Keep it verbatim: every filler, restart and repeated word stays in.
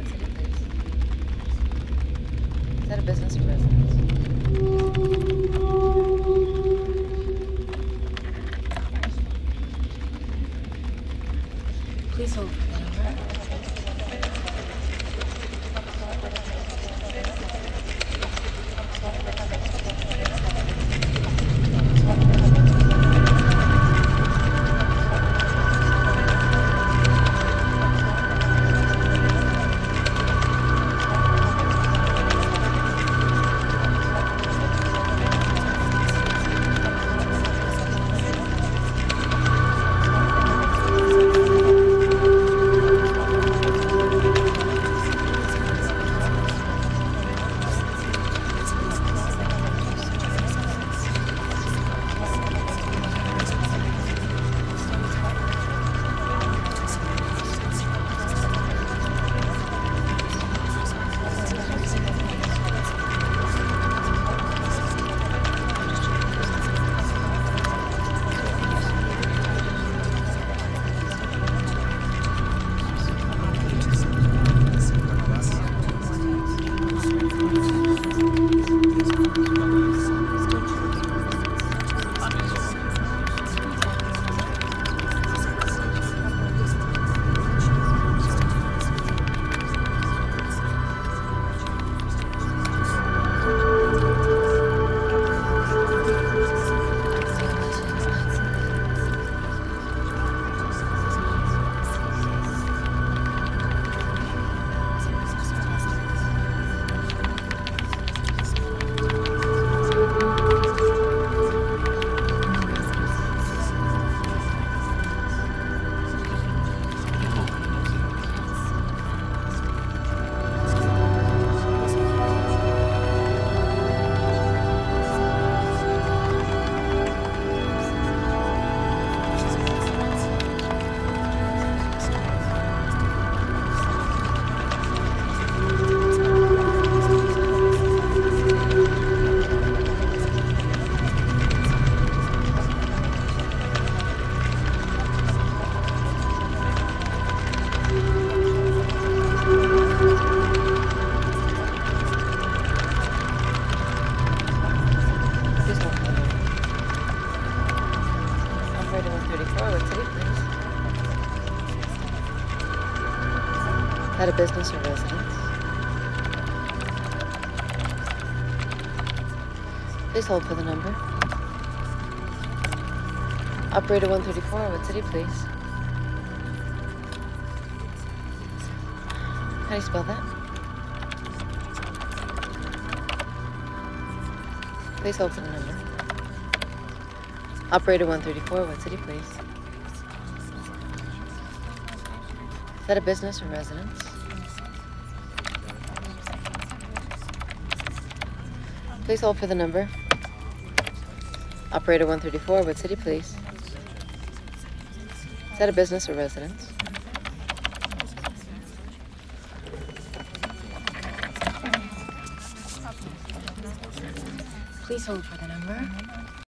What city, please? Is that a business or residence? Please hold for the number. At a business or residence? Please hold for the number. Operator one thirty-four, what city, please? How do you spell that? Please hold for the number. Operator one thirty-four, what city, please? Is that a business or residence? Please hold for the number. Operator one thirty-four, what city, please? Is that a business or residence? Please hold for the number.